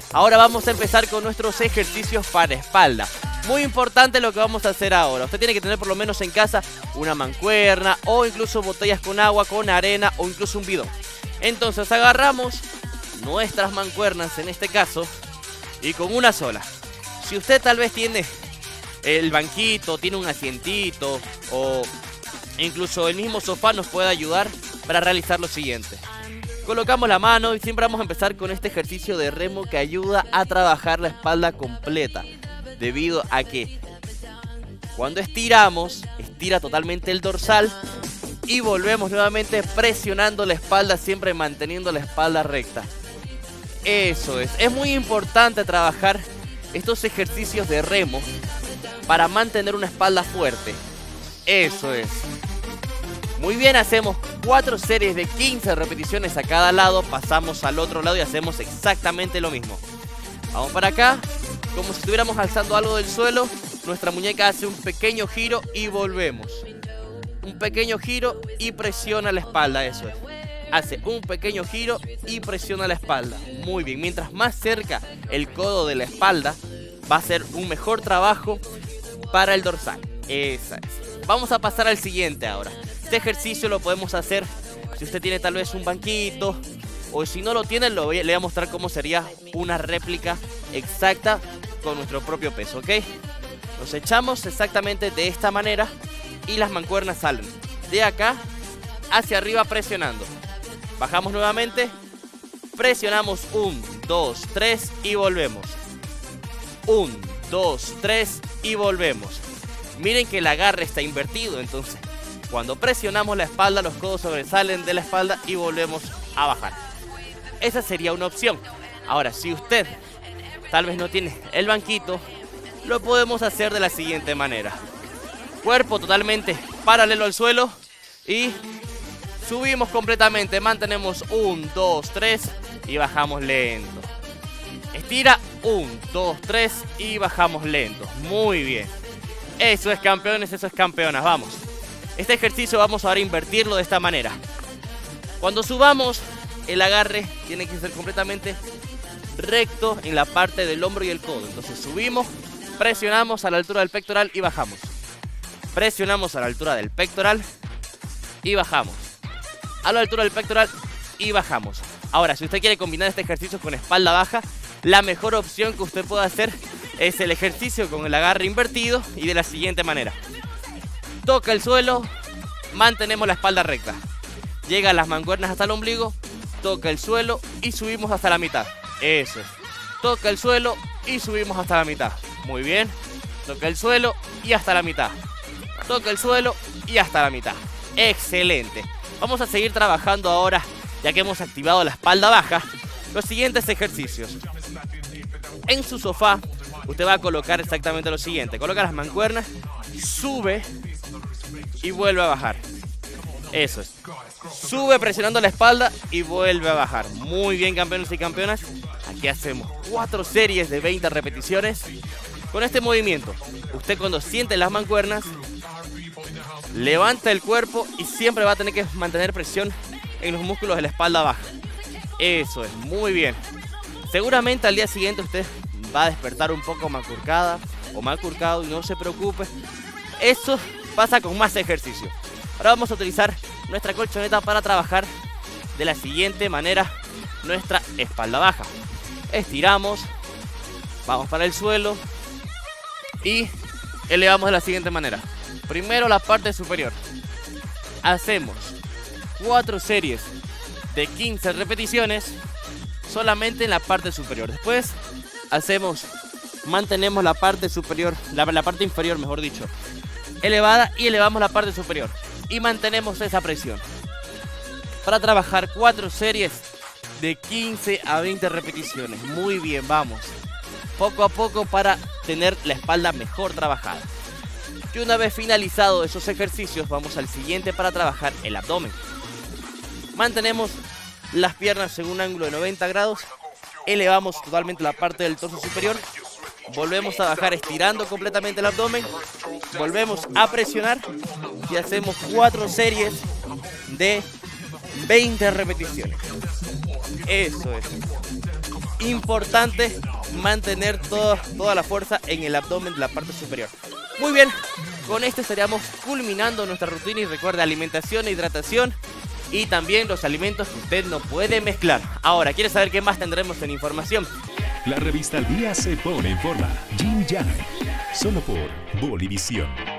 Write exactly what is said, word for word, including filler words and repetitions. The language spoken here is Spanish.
Ahora vamos a empezar con nuestros ejercicios para espalda. Muy importante lo que vamos a hacer ahora. Usted tiene que tener por lo menos en casa una mancuerna o incluso botellas con agua, con arena o incluso un bidón. Entonces agarramos nuestras mancuernas en este caso y con una sola. Si usted tal vez tiene el banquito, tiene un asientito o incluso el mismo sofá, nos puede ayudar para realizar lo siguiente. Colocamos la mano y siempre vamos a empezar con este ejercicio de remo que ayuda a trabajar la espalda completa. Debido a que cuando estiramos, estira totalmente el dorsal y volvemos nuevamente presionando la espalda, siempre manteniendo la espalda recta. Eso es, es muy importante trabajar estos ejercicios de remo para mantener una espalda fuerte. Eso es. Muy bien, hacemos cuatro series de quince repeticiones a cada lado, pasamos al otro lado y hacemos exactamente lo mismo. Vamos para acá. Como si estuviéramos alzando algo del suelo, nuestra muñeca hace un pequeño giro y volvemos. Un pequeño giro y presiona la espalda, eso es. Hace un pequeño giro y presiona la espalda. Muy bien, mientras más cerca el codo de la espalda, va a ser un mejor trabajo para el dorsal. Esa es. Vamos a pasar al siguiente ahora. Este ejercicio lo podemos hacer si usted tiene tal vez un banquito, o si no lo tiene, lo voy, le voy a mostrar cómo sería una réplica exacta con nuestro propio peso, ¿ok? Nos echamos exactamente de esta manera y las mancuernas salen de acá hacia arriba presionando. Bajamos nuevamente, presionamos uno, dos, tres y volvemos. uno, dos, tres y volvemos. Miren que el agarre está invertido, entonces cuando presionamos la espalda, los codos sobresalen de la espalda y volvemos a bajar. Esa sería una opción. Ahora, si usted tal vez no tiene el banquito, lo podemos hacer de la siguiente manera. Cuerpo totalmente paralelo al suelo y subimos completamente. Mantenemos uno, dos, tres y bajamos lento. Estira uno, dos, tres y bajamos lento. Muy bien. Eso es, campeones, eso es, campeonas. Vamos. Este ejercicio vamos ahora a invertirlo de esta manera. Cuando subamos, el agarre tiene que ser completamente recto en la parte del hombro y el codo. Entonces subimos, presionamos a la altura del pectoral y bajamos. Presionamos a la altura del pectoral y bajamos. A la altura del pectoral y bajamos. Ahora, si usted quiere combinar este ejercicio con espalda baja, la mejor opción que usted puede hacer es el ejercicio con el agarre invertido y de la siguiente manera. Toca el suelo, mantenemos la espalda recta. Llega las mancuernas hasta el ombligo, toca el suelo y subimos hasta la mitad. Eso es. Toca el suelo y subimos hasta la mitad. Muy bien. Toca el suelo y hasta la mitad. Toca el suelo y hasta la mitad. Excelente. Vamos a seguir trabajando ahora, ya que hemos activado la espalda baja, los siguientes ejercicios. En su sofá, usted va a colocar exactamente lo siguiente. Coloca las mancuernas, sube y vuelve a bajar. Eso es. Sube presionando la espalda y vuelve a bajar. Muy bien, campeones y campeonas. Aquí hacemos cuatro series de veinte repeticiones. Con este movimiento, usted cuando siente las mancuernas, levanta el cuerpo y siempre va a tener que mantener presión en los músculos de la espalda baja. Eso es, muy bien. Seguramente al día siguiente usted va a despertar un poco macurcada o macurcado y no se preocupe. Eso pasa con más ejercicio. Ahora vamos a utilizar nuestra colchoneta para trabajar de la siguiente manera nuestra espalda baja. Estiramos, vamos para el suelo y elevamos de la siguiente manera. Primero la parte superior. Hacemos cuatro series de quince repeticiones solamente en la parte superior. Después hacemos, mantenemos la parte superior, la, la parte inferior, mejor dicho, elevada y elevamos la parte superior. Y mantenemos esa presión para trabajar cuatro series de quince a veinte repeticiones. Muy bien, vamos poco a poco para tener la espalda mejor trabajada. Y una vez finalizado esos ejercicios, vamos al siguiente para trabajar el abdomen. Mantenemos las piernas en un ángulo de noventa grados, elevamos totalmente la parte del torso superior, volvemos a bajar estirando completamente el abdomen, volvemos a presionar y hacemos cuatro series de veinte repeticiones. Eso es. importante mantener todo, toda la fuerza en el abdomen de la parte superior. Muy bien, con esto estaríamos culminando nuestra rutina y recuerda alimentación e hidratación y también los alimentos que usted no puede mezclar. Ahora, ¿quiere saber qué más tendremos en información? La revista Al Día se pone en forma. Yin Yang, solo por Bolivisión.